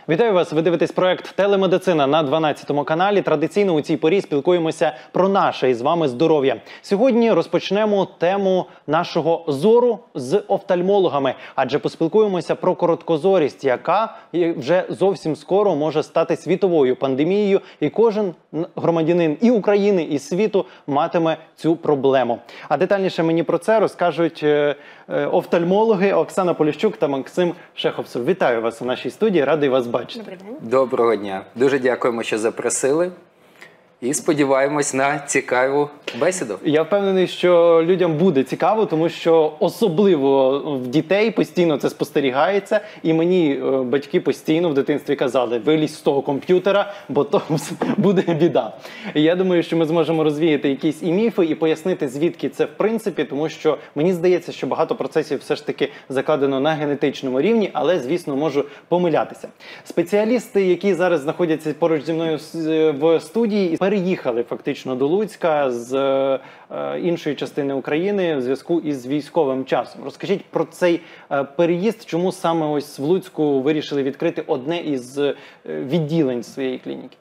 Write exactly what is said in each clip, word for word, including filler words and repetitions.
Вітаю вас! Ви дивитесь проект «Телемедицина» на дванадцятому каналі. Традиційно у цій порі спілкуємося про наше із вами здоров'я. Сьогодні розпочнемо тему нашого зору з офтальмологами, адже поспілкуємося про короткозорість, яка вже зовсім скоро може стати світовою пандемією, і кожен громадянин і України, і світу матиме цю проблему. А детальніше мені про це розкажуть офтальмологи Оксана Поліщук та Максим Шеховцев. Вітаю вас у нашій студії, радий вас бачити. Доброго дня. Дуже дякуємо, що запросили. І сподіваємось на цікаву бесіду. Я впевнений, що людям буде цікаво, тому що особливо в дітей постійно це спостерігається. І мені батьки постійно в дитинстві казали: вилізь з того комп'ютера, бо то буде біда. І я думаю, що ми зможемо розвіяти якісь і міфи, і пояснити, звідки це в принципі, тому що мені здається, що багато процесів все ж таки закладено на генетичному рівні, але, звісно, можу помилятися. Спеціалісти, які зараз знаходяться поруч зі мною в студії, переїхали фактично до Луцька з е, іншої частини України в зв'язку із військовим часом. Розкажіть про цей е, переїзд, чому саме ось в Луцьку вирішили відкрити одне із е, відділень своєї клініки?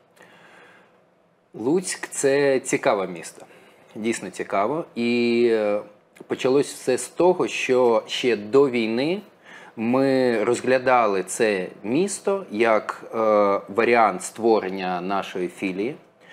Луцьк – це цікаве місто. Дійсно цікаво. І почалось все з того, що ще до війни ми розглядали це місто як е, варіант створення нашої філії.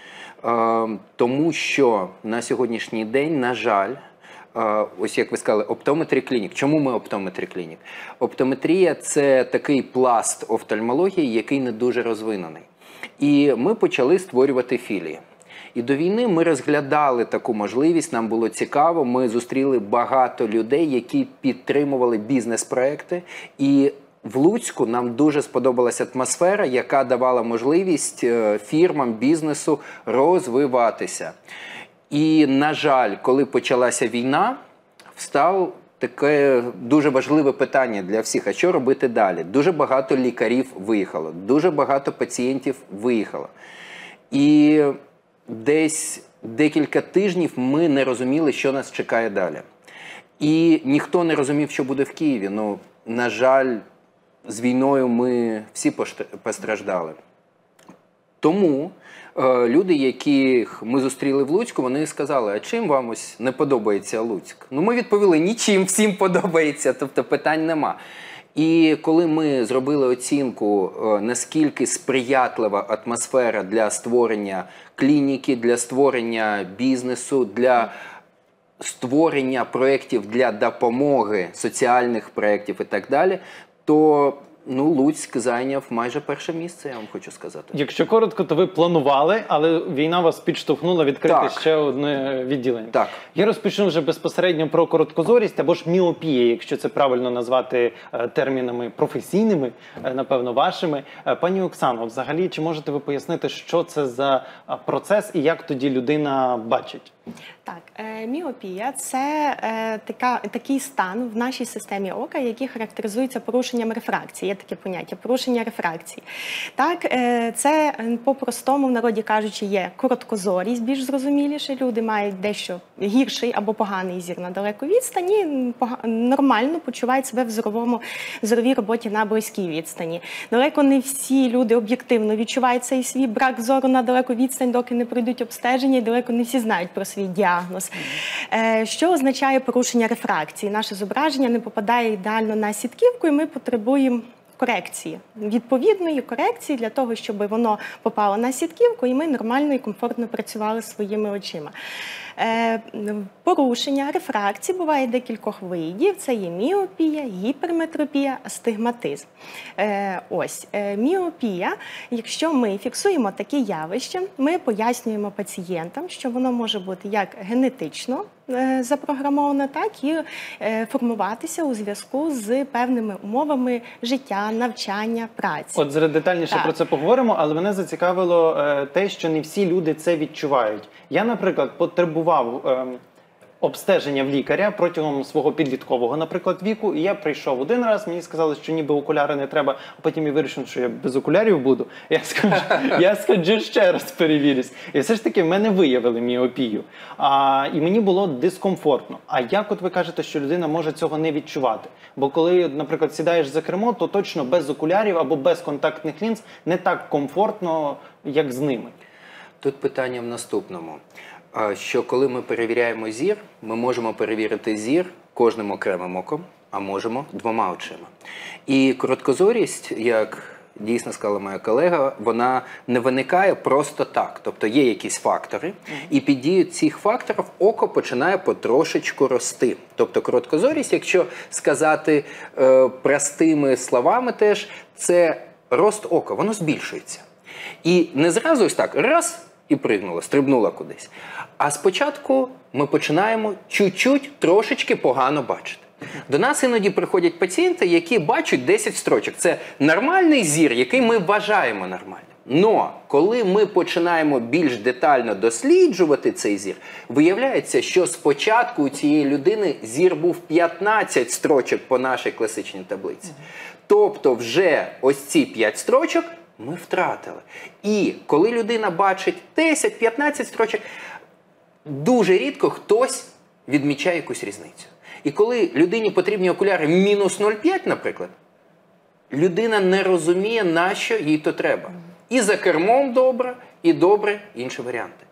Тому що на сьогоднішній день, на жаль, ось як ви сказали, оптометрі клінік. Чому ми оптометрі клінік? Оптометрія – це такий пласт офтальмології, який не дуже розвинений. І ми почали створювати філії. І до війни ми розглядали таку можливість, нам було цікаво, ми зустріли багато людей, які підтримували бізнес-проекти. І в Луцьку нам дуже сподобалася атмосфера, яка давала можливість фірмам, бізнесу розвиватися. І, на жаль, коли почалася війна, встало таке дуже важливе питання для всіх: а що робити далі? Дуже багато лікарів виїхало, дуже багато пацієнтів виїхало. І десь декілька тижнів ми не розуміли, що нас чекає далі. І ніхто не розумів, що буде в Києві. Ну, на жаль, з війною ми всі постраждали. Тому е, люди, яких ми зустріли в Луцьку, вони сказали: а чим вам ось не подобається Луцьк? Ну, ми відповіли: нічим, всім подобається, тобто питань нема. І коли ми зробили оцінку, е, наскільки сприятлива атмосфера для створення клініки, для створення бізнесу, для створення проєктів для допомоги, соціальних проєктів і так далі, то ну, Луцьк зайняв майже перше місце, я вам хочу сказати. Якщо коротко, то ви планували, але війна вас підштовхнула відкрити так. ще одне відділення. Так. Я розпочну вже безпосередньо про короткозорість або ж міопія, якщо це правильно назвати термінами професійними, напевно, вашими. Пані Оксано, взагалі, чи можете ви пояснити, що це за процес і як тоді людина бачить? Так, е, міопія – це е, така, такий стан в нашій системі ока, який характеризується порушенням рефракції. Є таке поняття – порушення рефракції. Так, е, це по-простому, в народі кажучи, є короткозорість, більш зрозуміліше. Люди мають дещо гірший або поганий зір на далеку відстані, нормально почувають себе в зоровому, зоровій роботі на близькій відстані. Далеко не всі люди об'єктивно відчувають цей свій брак зору на далеку відстань, доки не пройдуть обстеження, і далеко не всі знають про свій діагноз. Що означає порушення рефракції? Наше зображення не попадає ідеально на сітківку, і ми потребуємо корекції, відповідної корекції для того, щоб воно попало на сітківку, і ми нормально і комфортно працювали своїми очима. Порушення рефракції буває декількох видів. Це є міопія, гіперметропія, астигматизм. Ось, міопія, якщо ми фіксуємо такі явища, ми пояснюємо пацієнтам, що воно може бути як генетично запрограмовано, так і формуватися у зв'язку з певними умовами життя, навчання, праці. От зараз детальніше так. про це поговоримо, але мене зацікавило те, що не всі люди це відчувають. Я, наприклад, потребував обстеження в лікаря протягом свого підліткового, наприклад, віку. І я прийшов один раз, мені сказали, що ніби окуляри не треба, а потім я вирішив, що я без окулярів буду. Я скажу, я сходжу ще раз перевірюсь. І все ж таки в мене виявили міопію. А, і мені було дискомфортно. А як от ви кажете, що людина може цього не відчувати? Бо коли, наприклад, сідаєш за кермо, то точно без окулярів або без контактних лінз не так комфортно, як з ними. Тут питання в наступному. Що коли ми перевіряємо зір, ми можемо перевірити зір кожним окремим оком, а можемо двома очима. І короткозорість, як дійсно сказала моя колега, вона не виникає просто так. Тобто є якісь фактори, і під дією цих факторів око починає потрошечку рости. Тобто короткозорість, якщо сказати е, простими словами теж, це рост ока, воно збільшується. І не зразу ось так, раз, і пригнула, стрибнула кудись. А спочатку ми починаємо чуть-чуть, трошечки погано бачити. До нас іноді приходять пацієнти, які бачать десять строчок. Це нормальний зір, який ми вважаємо нормальним. Но коли ми починаємо більш детально досліджувати цей зір, виявляється, що спочатку у цієї людини зір був п'ятнадцять строчок по нашій класичній таблиці. Тобто вже ось ці п'ять строчок ми втратили. І коли людина бачить десять-п'ятнадцять строчок, дуже рідко хтось відмічає якусь різницю. І коли людині потрібні окуляри мінус нуль цілих п'ять десятих, наприклад, людина не розуміє, на що їй то треба. І за кермом добре, і добре інші варіанти.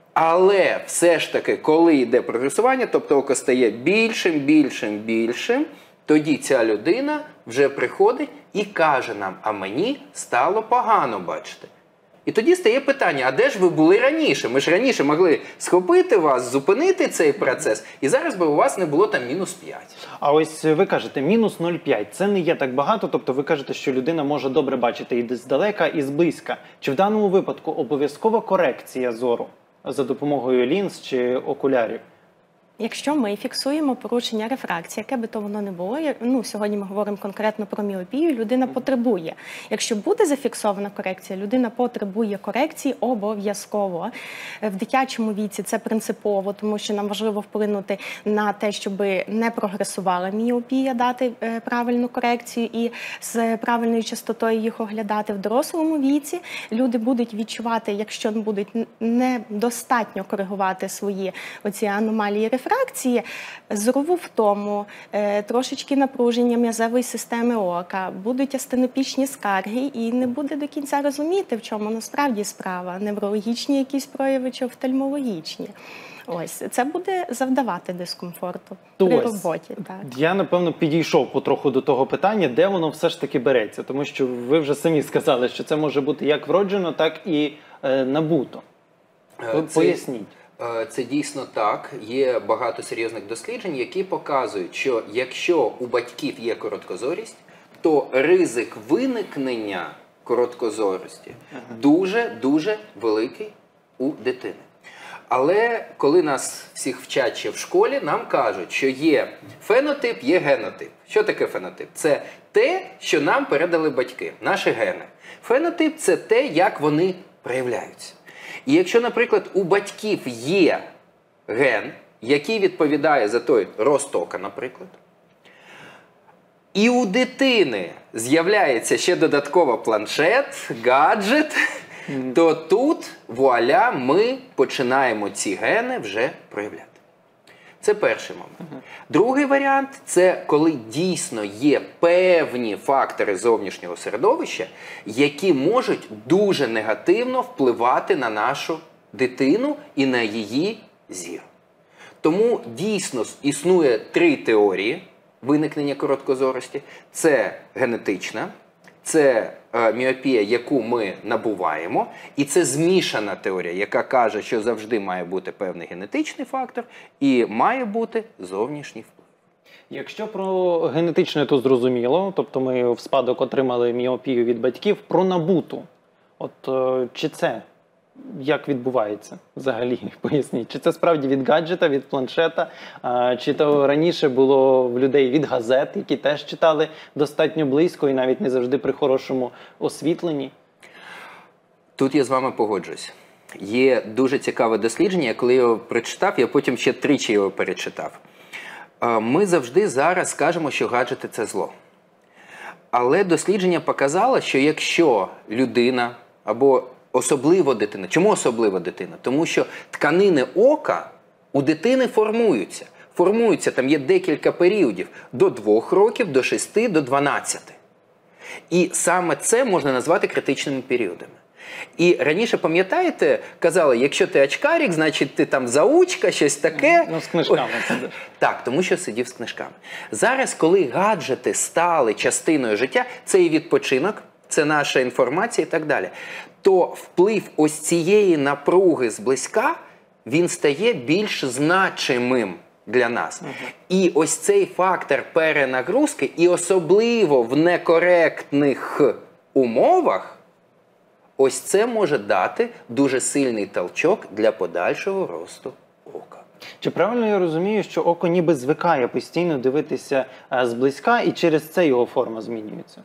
Але все ж таки, коли йде прогресування, тобто око стає більшим, більшим, більшим, тоді ця людина вже приходить і каже нам, а мені стало погано бачити. І тоді стає питання, а де ж ви були раніше? Ми ж раніше могли схопити вас, зупинити цей процес, і зараз би у вас не було там мінус п'ять. А ось ви кажете, мінус нуль цілих п'ять десятих. Це не є так багато, тобто ви кажете, що людина може добре бачити і здалека, і зблизька. Чи в даному випадку обов'язкова корекція зору за допомогою лінз чи окулярів? Якщо ми фіксуємо порушення рефракції, яке би то воно не було, ну, сьогодні ми говоримо конкретно про міопію, людина потребує. Якщо буде зафіксована корекція, людина потребує корекції обов'язково. В дитячому віці це принципово, тому що нам важливо вплинути на те, щоб не прогресувала міопія, дати правильну корекцію і з правильною частотою їх оглядати. В дорослому віці люди будуть відчувати, якщо будуть недостатньо коригувати свої оці аномалії рефракції, фракції, зорову втому, е, трошечки напруження м'язової системи ока, будуть астенопічні скарги і не буде до кінця розуміти, в чому насправді справа, неврологічні якісь прояви чи офтальмологічні. Ось, це буде завдавати дискомфорту То при ось, роботі. Так. Я, напевно, підійшов потроху до того питання, де воно все ж таки береться. Тому що ви вже самі сказали, що це може бути як вроджено, так і е, набуто. Ви Це... поясніть. Це дійсно так. Є багато серйозних досліджень, які показують, що якщо у батьків є короткозорість, то ризик виникнення короткозорості дуже-дуже великий у дитини. Але коли нас всіх вчать ще в школі, нам кажуть, що є фенотип, є генотип. Що таке фенотип? Це те, що нам передали батьки, наші гени. Фенотип – це те, як вони проявляються. І якщо, наприклад, у батьків є ген, який відповідає за той рост ока, наприклад, і у дитини з'являється ще додатково планшет, гаджет, mm. то тут, вуаля, ми починаємо ці гени вже проявляти. Це перший момент. Uh-huh. Другий варіант – це коли дійсно є певні фактори зовнішнього середовища, які можуть дуже негативно впливати на нашу дитину і на її зір. Тому дійсно існує три теорії виникнення короткозорості. Це генетична, це е, міопія, яку ми набуваємо, і це змішана теорія, яка каже, що завжди має бути певний генетичний фактор і має бути зовнішній вплив. Якщо про генетичне, то зрозуміло, тобто ми в спадок отримали міопію від батьків, про набуту. От е, чи це? Як відбувається взагалі? Поясніть. Чи це справді від гаджета, від планшета? А, чи то раніше було в людей від газет, які теж читали достатньо близько і навіть не завжди при хорошому освітленні? Тут я з вами погоджуюсь. є дуже цікаве дослідження, коли я його прочитав, я потім ще тричі його перечитав. Ми завжди зараз скажемо, що гаджети – це зло. Але дослідження показало, що якщо людина або особливо дитина, чому особливо дитина? Тому що тканини ока у дитини формуються. Формуються, там є декілька періодів, до двох років, до шести, до дванадцяти. І саме це можна назвати критичними періодами. І раніше, пам'ятаєте, казали, якщо ти очкарик, значить ти там заучка, щось таке. Ну, з книжками. Так, тому що сидів з книжками. Зараз, коли гаджети стали частиною життя, це і відпочинок, це наша інформація і так далі, то вплив ось цієї напруги зблизька, він стає більш значимим для нас. Угу. І ось цей фактор перенагрузки, і особливо в некоректних умовах, ось це може дати дуже сильний толчок для подальшого росту ока. Чи правильно я розумію, що око ніби звикає постійно дивитися зблизька, і через це його форма змінюється?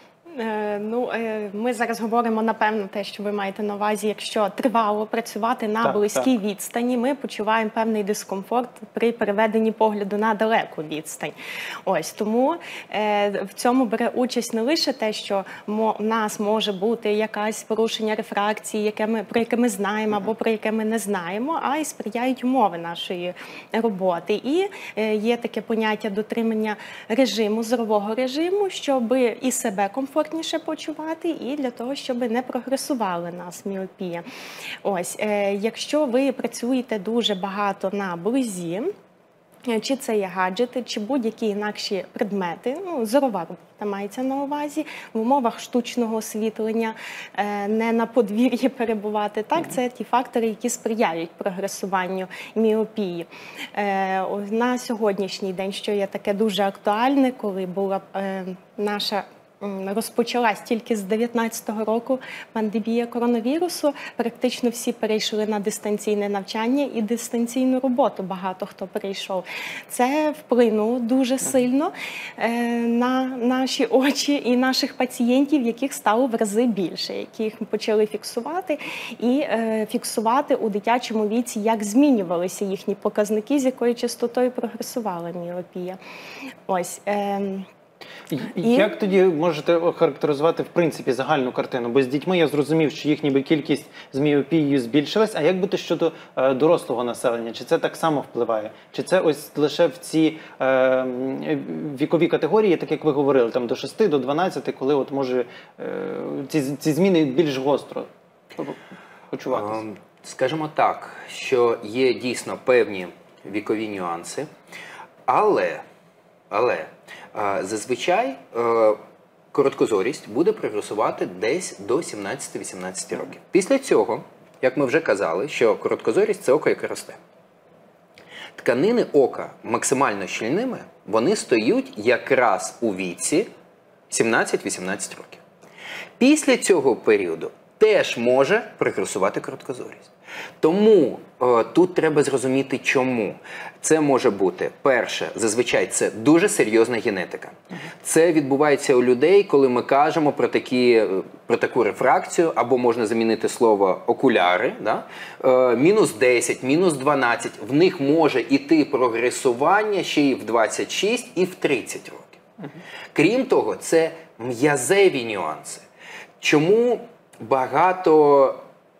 Ну, ми зараз говоримо, напевно, те, що ви маєте на увазі, якщо тривало працювати на так, близькій так. відстані, ми почуваємо певний дискомфорт при переведенні погляду на далеку відстань. Ось, тому е, в цьому бере участь не лише те, що мо, в нас може бути якесь порушення рефракції, яке ми, про яке ми знаємо або про яке ми не знаємо, а й сприяють умови нашої роботи. І е, є таке поняття дотримання режиму, зорового режиму, щоб і себе комфортно почувати, і для того, щоб не прогресувала нас міопія. Ось, е, якщо ви працюєте дуже багато на близі, чи це є гаджети, чи будь-які інакші предмети, ну, зорова робота мається на увазі, в умовах штучного освітлення, е, не на подвір'ї перебувати. Так, це ті фактори, які сприяють прогресуванню міопії. Е, на сьогоднішній день, що є таке дуже актуальне, коли була е, наша розпочалась тільки з дев'ятнадцятого року пандемія коронавірусу, практично всі перейшли на дистанційне навчання і дистанційну роботу, багато хто перейшов. Це вплинуло дуже сильно е, на наші очі і наших пацієнтів, яких стало в рази більше, яких почали фіксувати і е, фіксувати у дитячому віці, як змінювалися їхні показники, з якою частотою прогресувала міопія. Ось. Е, І... Як тоді можете охарактеризувати, в принципі, загальну картину? Бо з дітьми я зрозумів, що їх ніби кількість з міопією збільшилась, а як бути щодо е, дорослого населення? Чи це так само впливає? Чи це ось лише в ці е, вікові категорії, так як ви говорили, там до шести, до дванадцяти, коли от може е, ці, ці зміни більш гостро почуватися? Скажімо так, що є дійсно певні вікові нюанси, але, але зазвичай короткозорість буде прогресувати десь до сімнадцяти-вісімнадцяти років. Після цього, як ми вже казали, що короткозорість – це око, яке росте. Тканини ока максимально щільними, вони стають якраз у віці сімнадцять-вісімнадцять років. Після цього періоду теж може прогресувати короткозорість. Тому е, тут треба зрозуміти, чому. Це може бути, перше, зазвичай це дуже серйозна генетика. Це відбувається у людей, коли ми кажемо про, такі, про таку рефракцію, або можна замінити слово окуляри, да? е, мінус десять, мінус дванадцять, в них може йти прогресування ще й в двадцять шість, і в тридцять років. Крім того, це м'язеві нюанси. Чому багато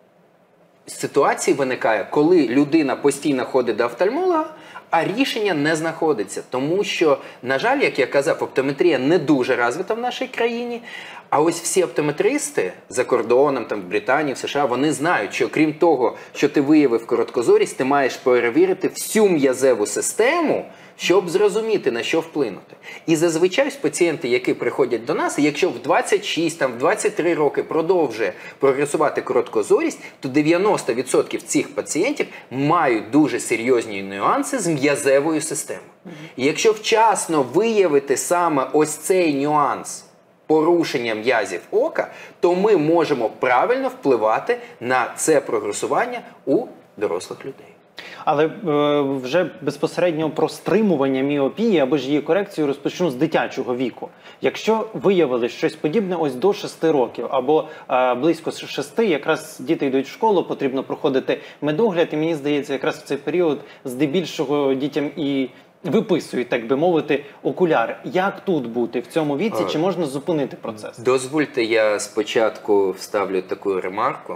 ситуацій виникає, коли людина постійно ходить до офтальмолога, а рішення не знаходиться. Тому що, на жаль, як я казав, оптометрія не дуже розвита в нашій країні, а ось всі оптометристи за кордоном, там, в Британії, в США, вони знають, що крім того, що ти виявив короткозорість, ти маєш перевірити всю м'язеву систему, щоб зрозуміти, на що вплинути. І зазвичай пацієнти, які приходять до нас, якщо в двадцять шість, там, в двадцять три роки продовжує прогресувати короткозорість, то дев'яносто відсотків цих пацієнтів мають дуже серйозні нюанси з м'язевою системою. І якщо вчасно виявити саме ось цей нюанс порушення м'язів ока, то ми можемо правильно впливати на це прогресування у дорослих людей. Але е, вже безпосередньо про стримування міопії або ж її корекцію розпочну з дитячого віку. Якщо виявили щось подібне ось до шести років або е, близько шести, якраз діти йдуть в школу, потрібно проходити медогляд, і мені здається, якраз в цей період здебільшого дітям і виписують, так би мовити, окуляри. Як тут бути в цьому віці? Чи можна зупинити процес? Дозвольте, я спочатку вставлю таку ремарку.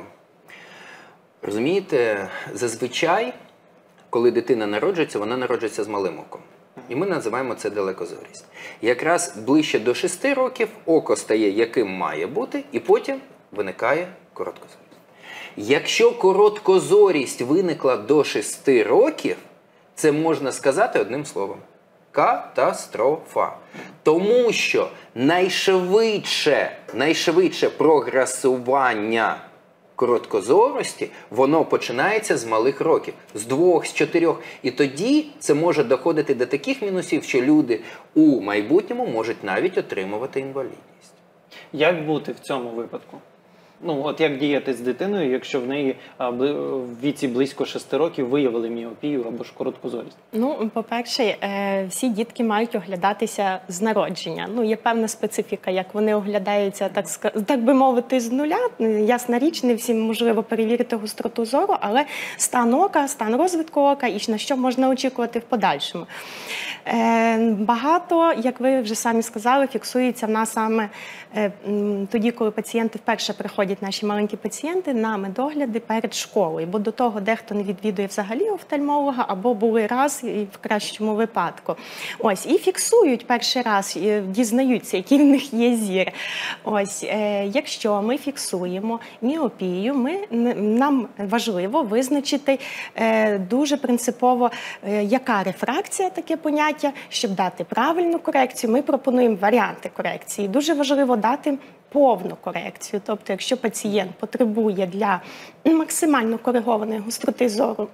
Розумієте, зазвичай, коли дитина народжується, вона народжується з малим оком. І ми називаємо це далекозорість. Якраз ближче до шести років око стає яким має бути, і потім виникає короткозорість. Якщо короткозорість виникла до шести років, це можна сказати одним словом. Катастрофа. Тому що найшвидше, найшвидше прогресування короткозорості, воно починається з малих років, з двох, з чотирьох. І тоді це може доходити до таких мінусів, що люди у майбутньому можуть навіть отримувати інвалідність. Як бути в цьому випадку? Ну, от як діяти з дитиною, якщо в неї а, бли, в віці близько шести років виявили міопію або ж короткозорість? Ну, по-перше, е, всі дітки мають оглядатися з народження. Ну, є певна специфіка, як вони оглядаються, так, так би мовити, з нуля. Ясна річ, не всім можливо перевірити гостроту зору, але стан ока, стан розвитку ока і на що можна очікувати в подальшому. Е, багато, як ви вже самі сказали, фіксується в нас саме е, тоді, коли пацієнти вперше приходять, наші маленькі пацієнти, на медогляди перед школою, бо до того дехто не відвідує взагалі офтальмолога, або були раз, і в кращому випадку. Ось, і фіксують перший раз, і дізнаються, який в них є зір. Ось, е, якщо ми фіксуємо міопію, ми, нам важливо визначити е, дуже принципово, е, яка рефракція, таке поняття, щоб дати правильну корекцію. Ми пропонуємо варіанти корекції. Дуже важливо дати повну корекцію. Тобто, якщо пацієнт потребує для максимально коригованої гостроти зору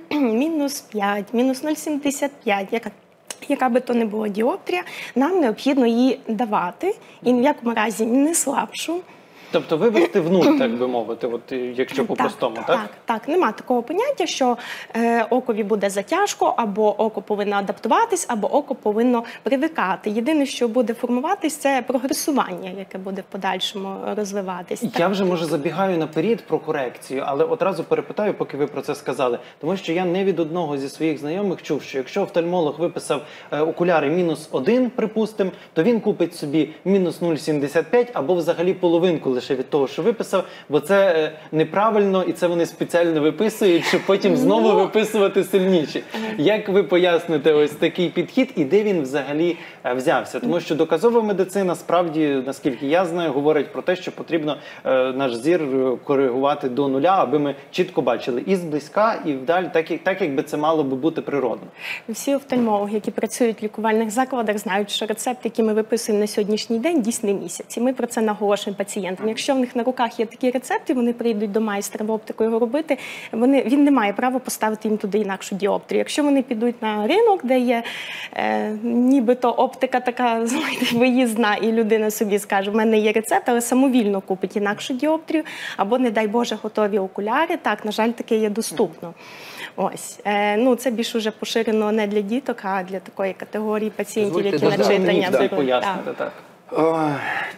мінус п'ять, мінус нуль цілих сімдесят п'ять, яка, яка би то не була діоптрія, нам необхідно її давати, і ні в якому разі не слабшу. Тобто вивести в нуль, так би мовити, от, якщо по-простому, так, так? Так, так. Нема такого поняття, що е, окові буде затяжко, або око повинно адаптуватись, або око повинно привикати. Єдине, що буде формуватись, це прогресування, яке буде в подальшому розвиватись. Я так. вже, може, забігаю наперед про корекцію, але одразу перепитаю, поки ви про це сказали. Тому що я не від одного зі своїх знайомих чув, що якщо офтальмолог виписав е, окуляри мінус один, припустимо, то він купить собі мінус нуль цілих сімдесят п'ять або взагалі половинку лише від того, що виписав, бо це е, неправильно, і це вони спеціально виписують, щоб потім знову виписувати сильніші. Як ви поясните ось такий підхід і де він взагалі е, взявся? Тому що доказова медицина справді, наскільки я знаю, говорить про те, що потрібно е, наш зір коригувати до нуля, аби ми чітко бачили і зблизька, і вдалі, так, як, так якби це мало би бути природно. Всі офтальмологи, які працюють в лікувальних закладах, знають, що рецепт, який ми виписуємо на сьогоднішній день, дійсний місяць. І ми про це наголошуємо пацієнтам. Якщо в них на руках є такі рецепти, вони прийдуть до майстра в оптику його робити, вони, він не має права поставити їм туди інакшу діоптрію. Якщо вони підуть на ринок, де є е, нібито оптика така, знаєте, виїзна, і людина собі скаже, в мене є рецепт, але самовільно купить інакшу діоптрію, або, не дай Боже, готові окуляри, так, на жаль, таке є доступно. Ось. Е, ну, це більш уже поширено не для діток, а для такої категорії пацієнтів, які на читання. Так, пояснити, так. О,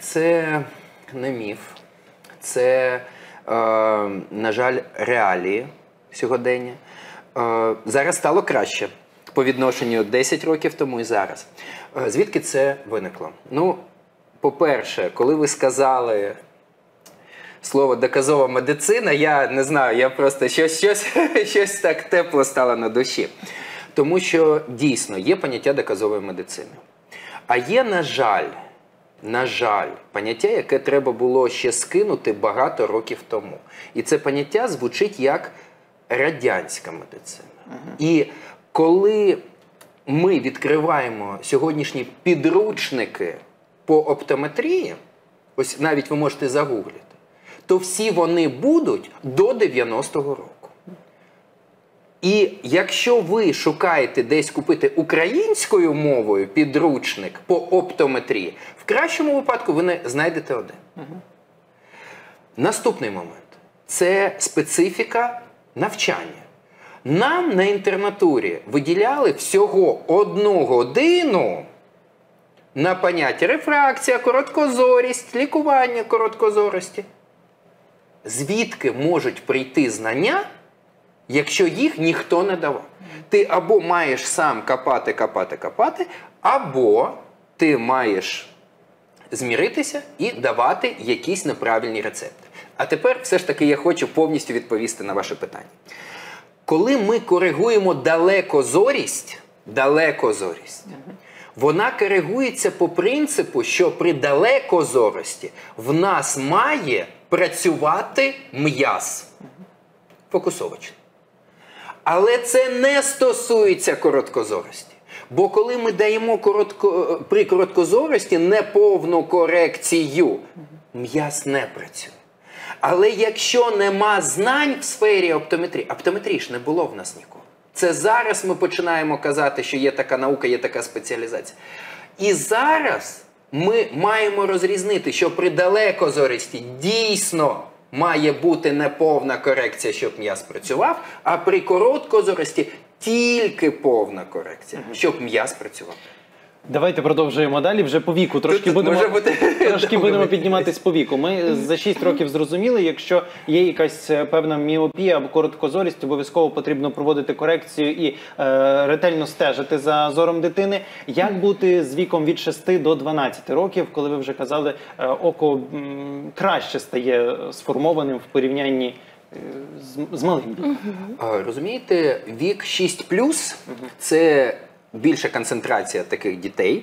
це не міф. Це, е, на жаль, реалії сьогодення. Е, зараз стало краще по відношенню десять років тому і зараз. Е, звідки це виникло? Ну, по-перше, коли ви сказали слово «доказова медицина», я не знаю, я просто щось, щось, щось так тепло стало на душі. Тому що, дійсно, є поняття доказової медицини. А є, на жаль, На жаль, поняття, яке треба було ще скинути багато років тому. І це поняття звучить як радянська медицина. Uh-huh. І коли ми відкриваємо сьогоднішні підручники по оптометрії, ось навіть ви можете загуглити, то всі вони будуть до дев'яностого року. І якщо ви шукаєте десь купити українською мовою підручник по оптометрії, в кращому випадку ви не знайдете один. Угу. Наступний момент – це специфіка навчання. Нам на інтернатурі виділяли всього одну годину на поняття рефракція, короткозорість, лікування короткозорості. Звідки можуть прийти знання, якщо їх ніхто не давав? Ти або маєш сам копати, копати, копати, або ти маєш зміритися і давати якісь неправильні рецепти. А тепер все ж таки я хочу повністю відповісти на ваше питання. Коли ми коригуємо далекозорість, далекозорість, вона коригується по принципу, що при далекозорості в нас має працювати м'яз фокусовочний. Але це не стосується короткозорості. Бо коли ми даємо коротко, при короткозорості неповну корекцію, м'яз не працює. Але якщо нема знань в сфері оптометрії, оптометрії ж не було в нас ніколи. Це зараз ми починаємо казати, що є така наука, є така спеціалізація. І зараз ми маємо розрізнити, що при далекозорості дійсно має бути неповна корекція, щоб м'яз працював, а при короткозорості тільки повна корекція, щоб м'яз працював. Давайте продовжуємо далі. Вже по віку трошки Тут будемо, може бути трошки довго будемо бути. підніматись по віку. Ми за шість років зрозуміли, якщо є якась е, певна міопія або короткозорість, обов'язково потрібно проводити корекцію і е, ретельно стежити за зором дитини. Як бути з віком від шести до дванадцяти років, коли ви вже казали, е, око м, краще стає сформованим в порівнянні е, з, з малим віком? А, Розумієте, вік шість плюс – це більша концентрація таких дітей.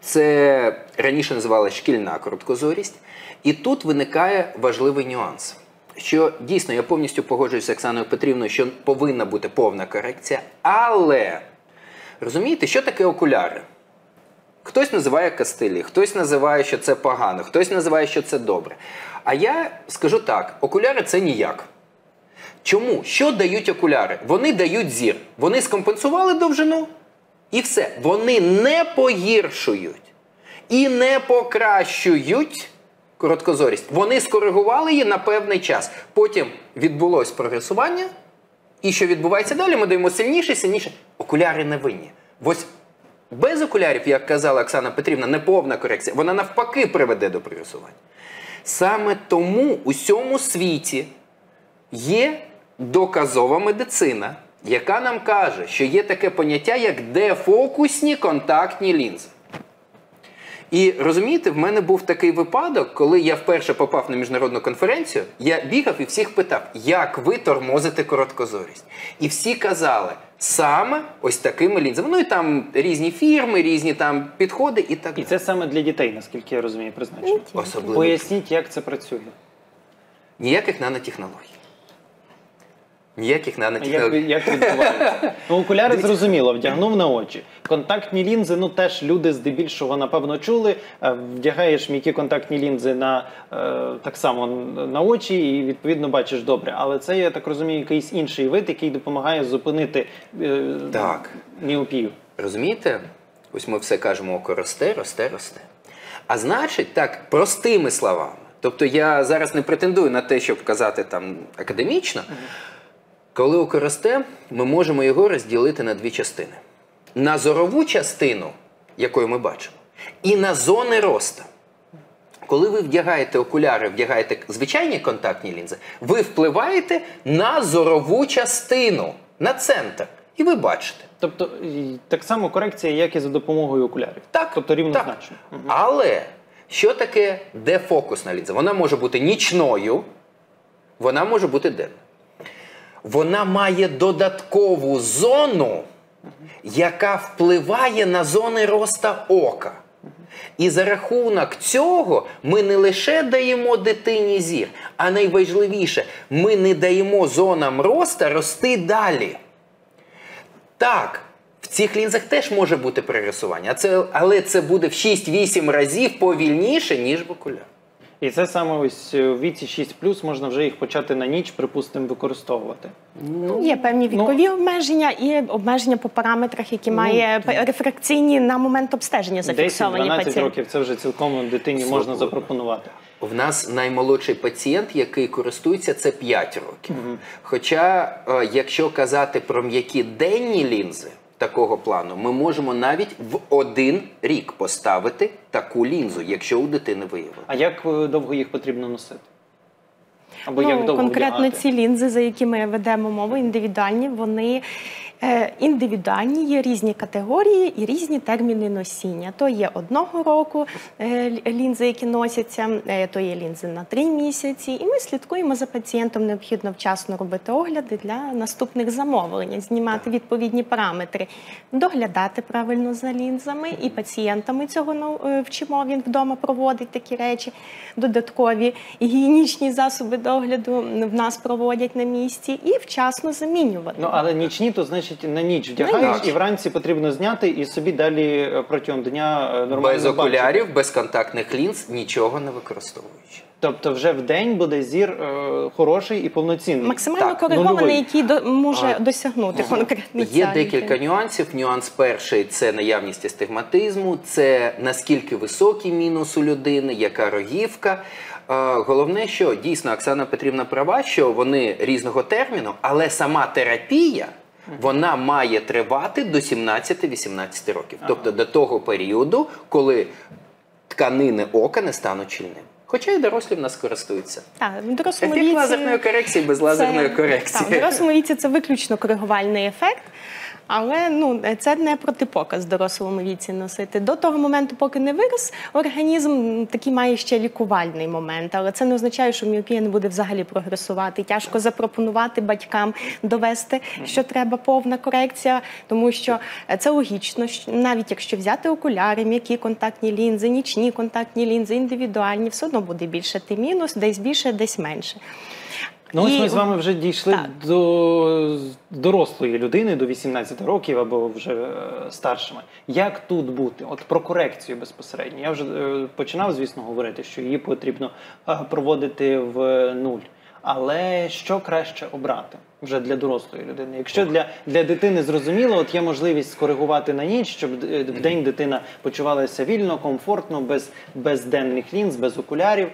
Це раніше називалася шкільна короткозорість. І тут виникає важливий нюанс. Що дійсно, я повністю погоджуюся з Оксаною Петрівною, що повинна бути повна корекція. Але, розумієте, що таке окуляри? Хтось називає кастилі, хтось називає, що це погано, хтось називає, що це добре. А я скажу так, окуляри – це ніяк. Чому? Що дають окуляри? Вони дають зір. Вони скомпенсували довжину і все. Вони не погіршують і не покращують короткозорість. Вони скоригували її на певний час. Потім відбулось прогресування. І що відбувається далі? Ми даємо сильніше, сильніше. Окуляри не винні. Ось без окулярів, як казала Оксана Петрівна, неповна корекція. Вона навпаки приведе до прогресування. Саме тому у всьому світі є доказова медицина, яка нам каже, що є таке поняття, як дефокусні контактні лінзи. І розумієте, в мене був такий випадок, коли я вперше попав на міжнародну конференцію, я бігав і всіх питав, як ви тормозите короткозорість. І всі казали, саме ось такими лінзами. Ну і там різні фірми, різні там підходи і так І далі. це саме для дітей, наскільки я розумію, призначено. Особливо. Поясніть, як це працює. Ніяких нанотехнологій. Ніяких Як, нанотехнологій. як відбувається? Ну, окуляри зрозуміло, вдягнув на очі. Контактні лінзи, ну теж люди здебільшого, напевно, чули. Е, Вдягаєш м'які контактні лінзи на, е, так само на очі і, відповідно, бачиш добре. Але це, я так розумію, якийсь інший вид, який допомагає зупинити е, Так. міопію. Розумієте? Ось ми все кажемо, око росте, росте, росте. А значить, так, простими словами. Тобто я зараз не претендую на те, щоб казати там академічно. Коли око росте, ми можемо його розділити на дві частини. На зорову частину, якою ми бачимо, і на зони росту. Коли ви вдягаєте окуляри, вдягаєте звичайні контактні лінзи, ви впливаєте на зорову частину, на центр. І ви бачите. Тобто і так само корекція, як і за допомогою окулярів. Так, Тобто рівнозначно. так. Але що таке дефокусна лінза? Вона може бути нічною, вона може бути денною. Вона має додаткову зону, яка впливає на зони росту ока. І за рахунок цього ми не лише даємо дитині зір, а найважливіше, ми не даємо зонам росту рости далі. Так, в цих лінзах теж може бути прогресування, це, але це буде в шість-вісім разів повільніше, ніж в окулярах. І це саме ось у віці шість плюс можна вже їх почати на ніч, припустимо, використовувати. Ну, є певні вікові обмеження і обмеження по параметрах, які Ну, має рефракційні на момент обстеження зафіксовані десять-дванадцять пацієнти. років це вже цілком дитині можна Свободно. запропонувати. В нас наймолодший пацієнт, який користується, це п'ять років. Хоча, е, якщо казати про м'які денні лінзи такого плану, ми можемо навіть в один рік поставити таку лінзу, якщо у дитини виявили. А як е, довго їх потрібно носити? Або Ну, як довго конкретно вдягати? ці лінзи, за які ми ведемо мову, індивідуальні, вони е, індивідуальні, є різні категорії і різні терміни носіння. То є одного року е, лі- лінзи, які носяться, е, то є лінзи на три місяці. І ми слідкуємо за пацієнтом, необхідно вчасно робити огляди для наступних замовлень, знімати відповідні параметри, доглядати правильно за лінзами, і пацієнтами цього нау- е, вчимо, він вдома проводить такі речі, додаткові гігієнічні засоби догляду в нас проводять на місці, і вчасно замінювати. Ну, але нічні, то значить на ніч вдягаєш ніч. і вранці потрібно зняти і собі далі е, протягом дня е, нормально Без бачити. окулярів, без контактних лінз, нічого не використовуючи. Тобто вже в день буде зір е, хороший і повноцінний. Максимально Так, коригований, нульовий. який до, може А, досягнути конкретний Є ця декілька лікаря. нюансів. Нюанс перший – це наявність астигматизму, це наскільки високий мінус у людини, яка рогівка. Е, Головне, що дійсно Оксана Петрівна права, що вони різного терміну, але сама терапія, вона має тривати до сімнадцяти-вісімнадцяти років. Тобто до того періоду, коли тканини ока не стануть щільними. Хоча і дорослі в нас користуються. Так, в дорослому Ефект віці лазерної корекції без лазерної це- корекції. Так, в дорослому віці це виключно коригувальний ефект. Але ну, це не протипоказ в дорослому віці носити. До того моменту, поки не вирос, організм такий має ще лікувальний момент. Але це не означає, що міопія не буде взагалі прогресувати. Тяжко запропонувати батькам довести, що треба повна корекція, тому що це логічно, що навіть якщо взяти окуляри, м'які контактні лінзи, нічні контактні лінзи, індивідуальні, все одно буде більше ти мінус, десь більше, десь менше. Ну ось І- ми з вами вже дійшли Так. до дорослої людини, до вісімнадцяти років або вже е, старшими. Як тут бути? От про корекцію безпосередньо. Я вже е, починав, звісно, говорити, що її потрібно е, проводити в нуль. Але що краще обрати вже для дорослої людини? Якщо для, для дитини зрозуміло, от є можливість скоригувати на ніч, щоб е, в день дитина почувалася вільно, комфортно, без, без денних лінз, без окулярів.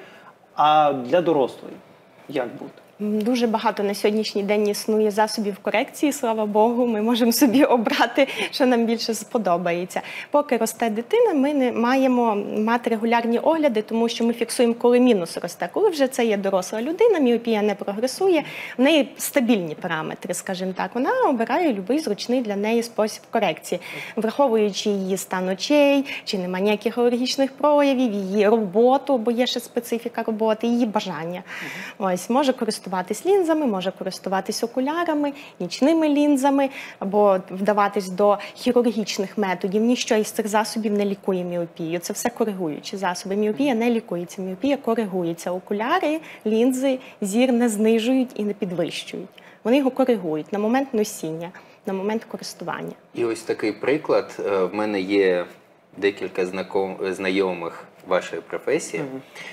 А для дорослої як бути? Дуже багато на сьогоднішній день існує засобів корекції, слава Богу, ми можемо собі обрати, що нам більше сподобається. Поки росте дитина, ми не маємо мати регулярні огляди, тому що ми фіксуємо, коли мінус росте. Коли вже це є доросла людина, міопія не прогресує, в неї стабільні параметри, скажімо так, вона обирає будь-який зручний для неї спосіб корекції, враховуючи її стан очей, чи немає ніяких алергічних проявів, її роботу, бо є ще специфіка роботи, її бажання. Ось, може користуватися лінзами, може користуватись окулярами, нічними лінзами, або вдаватись до хірургічних методів. Ніщо із цих засобів не лікує міопію. Це все коригуючі засоби. Міопія не лікується, міопія коригується. Окуляри, лінзи, зір не знижують і не підвищують. Вони його коригують на момент носіння, на момент користування. І ось такий приклад. Е, В мене є декілька знаком- знайомих вашої професії,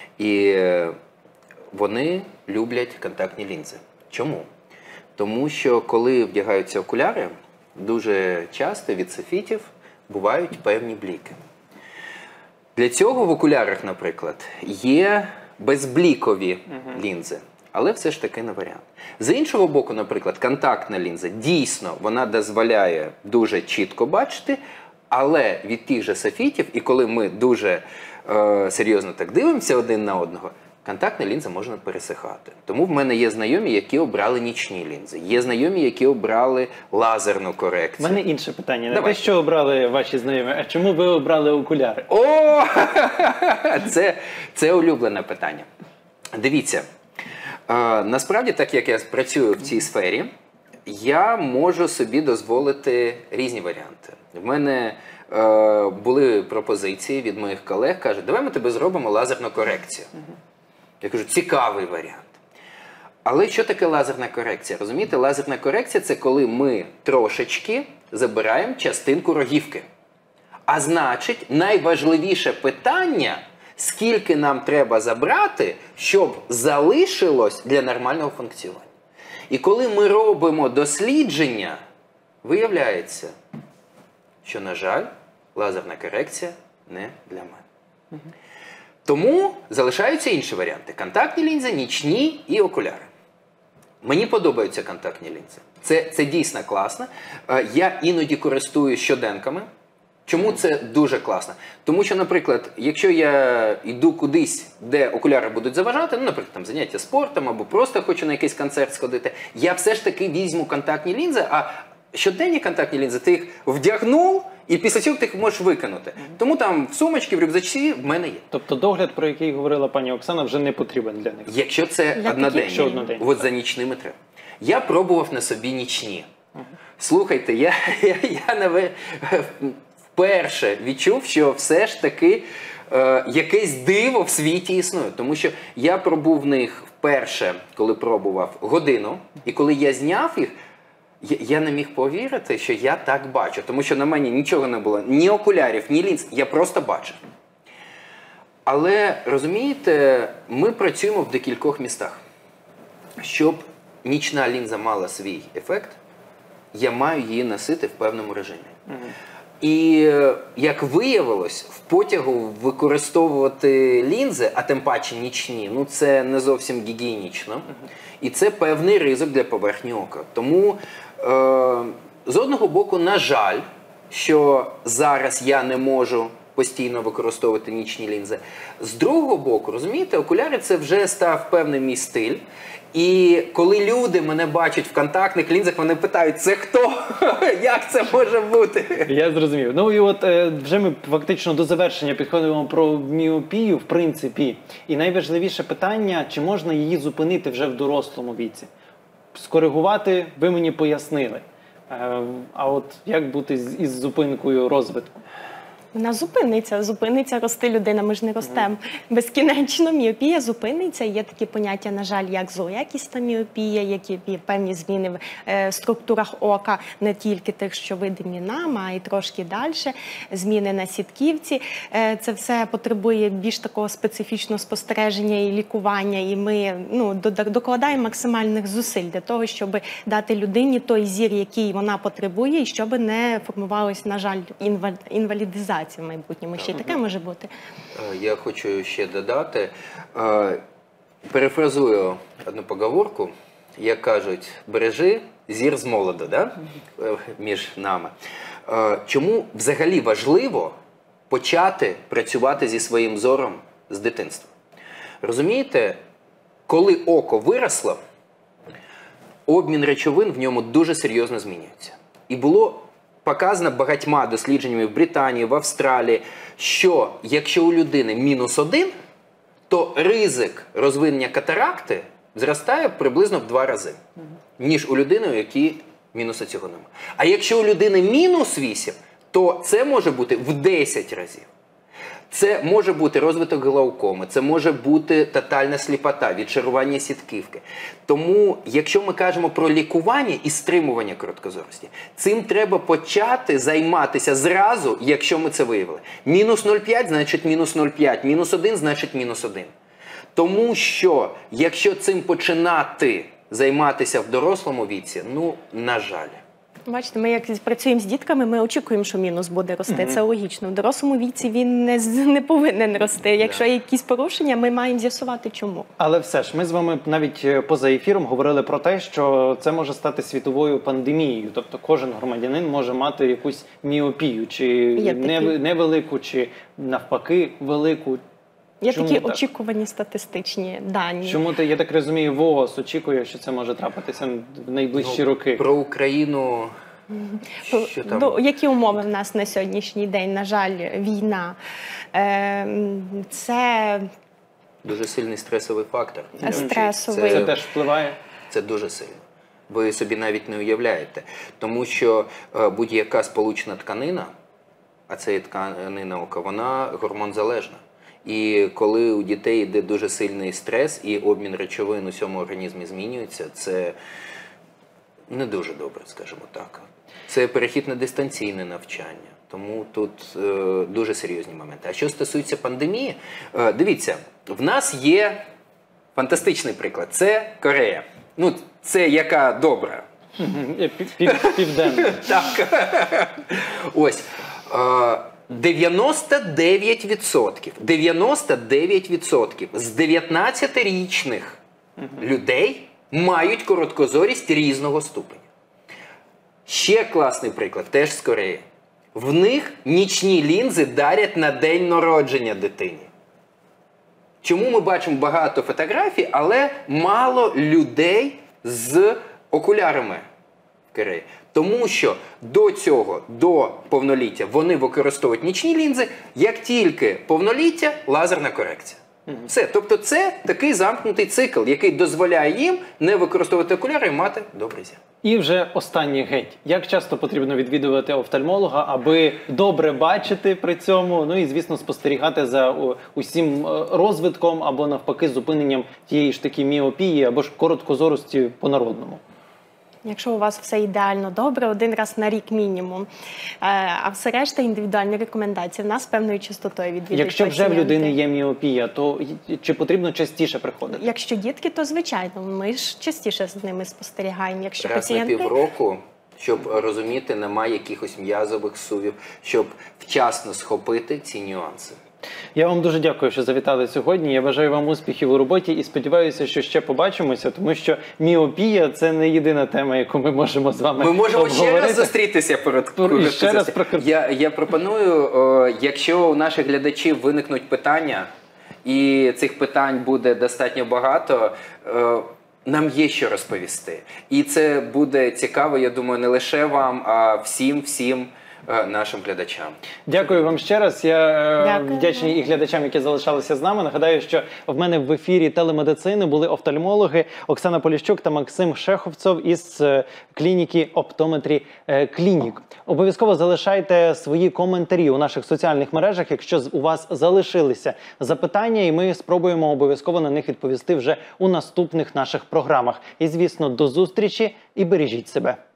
і е, вони люблять контактні лінзи. Чому? Тому що коли вдягаються окуляри, дуже часто від софітів бувають певні бліки. Для цього в окулярах, наприклад, є безблікові лінзи. Але все ж таки не варіант. З іншого боку, наприклад, контактна лінза, дійсно, вона дозволяє дуже чітко бачити, але від тих же софітів, і коли ми дуже е, серйозно так дивимося один на одного, контактна лінза може пересихати. Тому в мене є знайомі, які обрали нічні лінзи. Є знайомі, які обрали лазерну У корекцію. мене інше питання. Не Давай. те, що обрали ваші знайомі, а чому ви обрали окуляри? О, це, це улюблене питання. Дивіться, е, насправді, так як я працюю в цій сфері, я можу собі дозволити різні варіанти. В мене е, були пропозиції від моїх колег, кажуть, давай ми тебе зробимо лазерну корекцію. Я кажу, цікавий варіант. Але що таке лазерна корекція? Розумієте, лазерна корекція – це коли ми трошечки забираємо частинку рогівки. А значить, найважливіше питання скільки нам треба забрати, щоб залишилось для нормального функціонування. І коли ми робимо дослідження, виявляється, що, на жаль, лазерна корекція не для мене. Тому залишаються інші варіанти. Контактні лінзи, нічні і окуляри. Мені подобаються контактні лінзи. Це, це дійсно класно. Я іноді користуюсь щоденками. Чому це дуже класно? Тому що, наприклад, якщо я йду кудись, де окуляри будуть заважати, ну, наприклад, там, заняття спортом або просто хочу на якийсь концерт сходити, я все ж таки візьму контактні лінзи, а щоденні контактні лінзи, ти їх вдягнув, і після цього ти їх можеш викинути. Тому там в сумочці, в рюкзачці в мене є. Тобто догляд, про який говорила пані Оксана, вже не потрібен для них? Якщо це Для одноденні, таких, що одноденні. от за нічними треба. Я пробував на собі нічні. Слухайте, я, я, я наве, вперше відчув, що все ж таки е, якесь диво в світі існує. Тому що я пробув в них вперше, коли пробував, годину, і коли я зняв їх, я, я не міг повірити, що я так бачу. Тому що на мені нічого не було, ні окулярів, ні лінз, я просто бачив. Але, розумієте, ми працюємо в декількох містах. Щоб нічна лінза мала свій ефект, я маю її носити в певному режимі. Mm-hmm. І, як виявилось, в потягу використовувати лінзи, а тим паче нічні, ну це не зовсім гігієнічно. Mm-hmm. І це певний ризик для поверхні ока. Тому, е, з одного боку, на жаль, що зараз я не можу постійно використовувати нічні лінзи. З другого боку, розумієте, окуляри – це вже став певний мій стиль. І коли люди мене бачать в контактних лінзах, вони питають, це хто? Як це може бути? Я зрозумів. Ну і от е, вже ми фактично до завершення підходимо про міопію, в принципі. І найважливіше питання, чи можна її зупинити вже в дорослому віці? Скоригувати ви мені пояснили. Е, а от як бути з, із зупинкою розвитку? Вона зупиниться, зупиниться рости людина, ми ж не ростемо безкінечно. Міопія зупиниться. Є такі поняття, на жаль, як злоякісна міопія, які є певні зміни в е, структурах ока, не тільки тих, що видимі нам, а й трошки далі. Зміни на сітківці. Е, це все потребує більш такого специфічного спостереження і лікування. І ми ну, докладаємо максимальних зусиль для того, щоб дати людині той зір, який вона потребує, і щоб не формувалась, на жаль, інвалідизація в майбутньому. Ще й таке може бути. Я хочу ще додати. Перефразую одну поговорку. Як кажуть, бережи зір з молоду, да? Між нами. Чому взагалі важливо почати працювати зі своїм зором з дитинства? Розумієте, коли око виросло, обмін речовин в ньому дуже серйозно змінюється. І було показано багатьма дослідженнями в Британії, в Австралії, що якщо у людини мінус один, то ризик розвинення катаракти зростає приблизно в два рази, ніж у людини, у якій мінуса цього немає. А якщо у людини мінус вісім, то це може бути в десять разів. Це може бути розвиток глаукоми, це може бути тотальна сліпота, відшарування сітківки. Тому, якщо ми кажемо про лікування і стримування короткозорості, цим треба почати займатися зразу, якщо ми це виявили. Мінус нуль цілих п'ять – значить мінус нуль цілих п'ять, мінус один – значить мінус один. Тому що, якщо цим починати займатися в дорослому віці, ну, на жаль. Бачите, ми як працюємо з дітками, ми очікуємо, що мінус буде рости. Mm-hmm. Це логічно. В дорослому віці він не, не повинен рости. Якщо є якісь порушення, ми маємо з'ясувати, чому. Але все ж, ми з вами навіть поза ефіром говорили про те, що це може стати світовою пандемією. Тобто кожен громадянин може мати якусь міопію, чи невелику, чи навпаки велику. Є Чому такі так? очікувані статистичні дані. Чому, я так розумію, ВООЗ очікує, що це може трапитися в найближчі ну, роки? Про Україну... Що там? До, які умови в нас на сьогоднішній день? На жаль, війна. Е, це... Дуже сильний стресовий фактор. Стресовий. Це, це теж впливає? Це дуже сильно. Ви собі навіть не уявляєте. Тому що е, будь-яка сполучна тканина, а це є тканина ока, вона гормонзалежна. І коли у дітей йде дуже сильний стрес і обмін речовин у всьому організмі змінюється, це не дуже добре, скажімо так. Це перехід на дистанційне навчання. Тому тут е, дуже серйозні моменти. А що стосується пандемії, е, дивіться, в нас є фантастичний приклад. Це Корея. Ну, це яка добра. Південна. Так. Ось. Е, дев'яносто дев'ять відсотків, дев'яносто дев'ять відсотків з дев'ятнадцятирічних людей мають короткозорість різного ступеня. Ще класний приклад, теж з Кореї. В них нічні лінзи дарять на день народження дитині. Чому ми бачимо багато фотографій, але мало людей з окулярами в Кореї? Тому що до цього, до повноліття, вони використовують нічні лінзи, як тільки повноліття – лазерна корекція. Все. Тобто це такий замкнутий цикл, який дозволяє їм не використовувати окуляри і мати добрий зір. І вже останній геть. Як часто потрібно відвідувати офтальмолога, аби добре бачити при цьому, ну і, звісно, спостерігати за усім розвитком або, навпаки, зупиненням тієї ж таки міопії або ж короткозорості по-народному? Якщо у вас все ідеально добре, один раз на рік мінімум. А все решта індивідуальні рекомендації. В нас певною частотою відвідують Якщо вже пацієнти. в людини є міопія, то чи потрібно частіше приходити? Якщо дітки, то звичайно. Ми ж частіше з ними спостерігаємо. Якщо Раз пацієнти... на півроку, щоб розуміти, немає якихось м'язових сувів, щоб вчасно схопити ці нюанси. Я вам дуже дякую, що завітали сьогодні. Я бажаю вам успіхів у роботі і сподіваюся, що ще побачимося, тому що міопія – це не єдина тема, яку ми можемо з вами Ми можемо обговорити. ще раз зустрітися перед І ще раз про... я, я пропоную, о, якщо у наших глядачів виникнуть питання, і цих питань буде достатньо багато, о, нам є що розповісти. І це буде цікаво, я думаю, не лише вам, а всім-всім нашим глядачам. Дякую вам ще раз. Я Дякую. вдячний і глядачам, які залишалися з нами. Нагадаю, що в мене в ефірі телемедицини були офтальмологи Оксана Поліщук та Максим Шеховцов із клініки Оптометрі Клінік. Обов'язково залишайте свої коментарі у наших соціальних мережах, якщо у вас залишилися запитання, і ми спробуємо обов'язково на них відповісти вже у наступних наших програмах. І, звісно, до зустрічі і бережіть себе.